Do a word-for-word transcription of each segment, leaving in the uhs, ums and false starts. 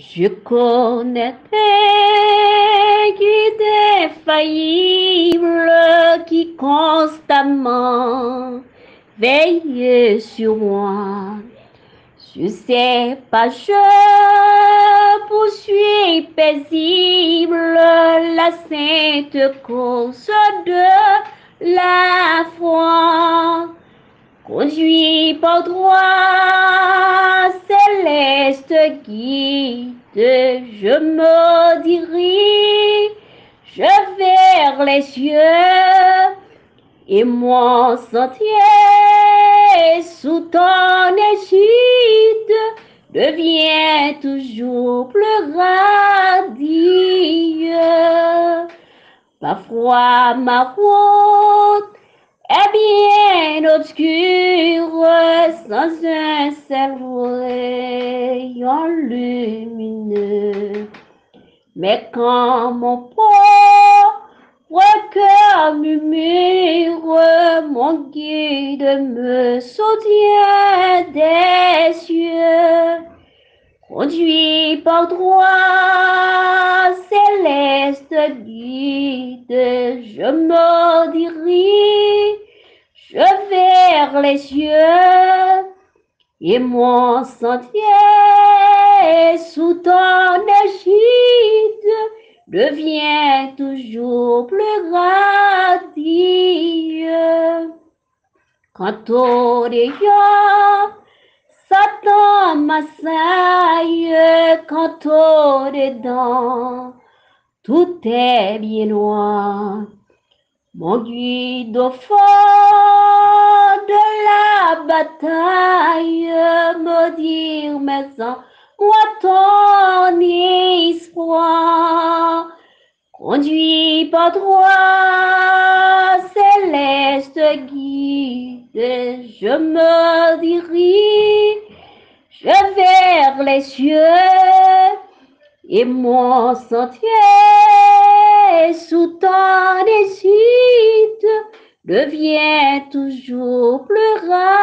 Je connais tes guides infaillibles qui constamment veillent sur moi. Sur ces pages, je poursuis paisible la sainte cause de la foi. Conduit par droit céleste guide, je me dirige vers les cieux et mon sentier sous ton égide devient toujours plus radieux. Parfois ma route est bien obscure, sans un seul rayon lumineux. Mais quand mon pauvre cœur murmure, mon guide me soutient des cieux. Conduit par droit céleste guide, je me dirige vers les cieux et mon sentier sous ton égide devient toujours plus radieux. Quant au rayon, Satan m'assaille, quant au dedans, tout est bien noir. Mon guide au fond de la bataille me dit, mais en moi ton espoir. Conduit par droit céleste guide, je me dirige vers les cieux et mon sentier sous ton égide devient toujours plus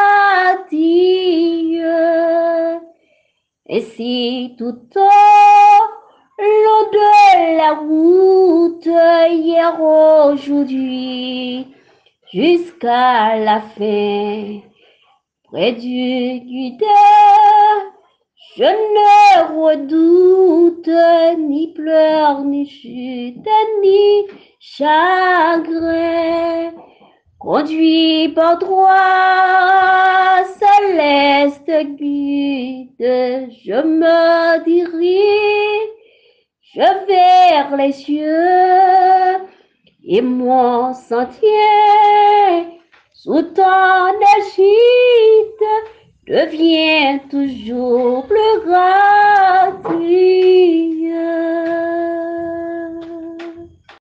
radieux. Et si tout au long de la route, hier, aujourd'hui, jusqu'à la fin, près du guideur, je ne redoute ni pleurs, ni chute, ni chagrin. Conduit par droit céleste guide, je me dirige vers les cieux et mon sentier sous ton égide devient toujours plus radieux.